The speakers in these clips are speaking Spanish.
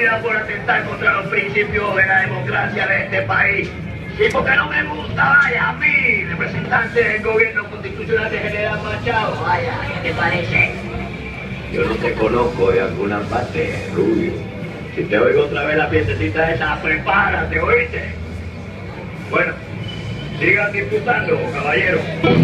responsabilidad por atentar contra los principios de la democracia de este país. Y porque no me gusta, vaya, a mí, representante del gobierno constitucional de General Machado, vaya, ¿qué te parece? Yo no te conozco de alguna parte, Rubio. Si te oigo otra vez la fiestecita esa, prepárate, ¿oíste? Bueno, sigan disputando, caballero.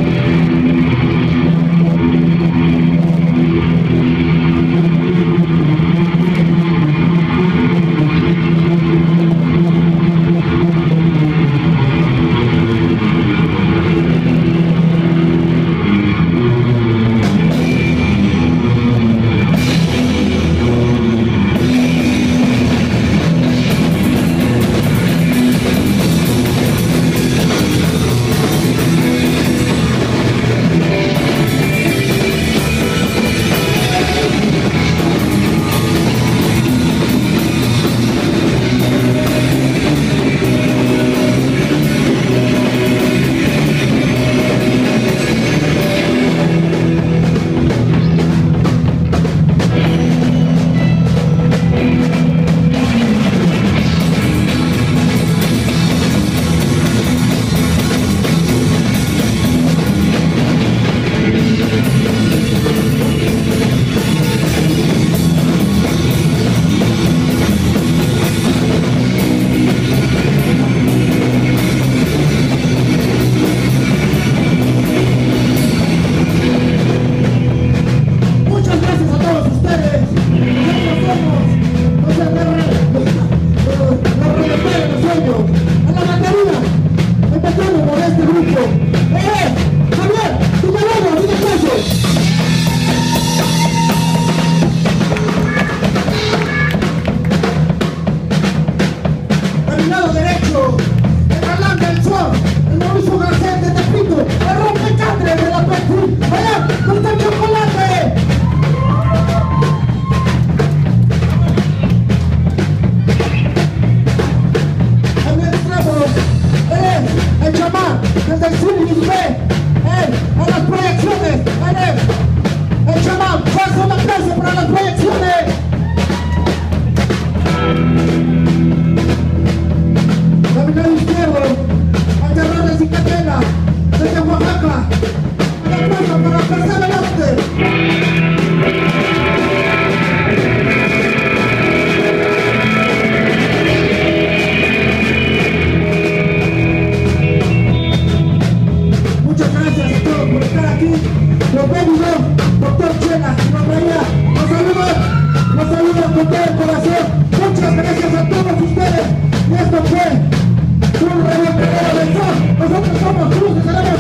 Muchas gracias a todos ustedes. Y esto fue un revuelto de sol. Nosotros somos Cruz de Salero.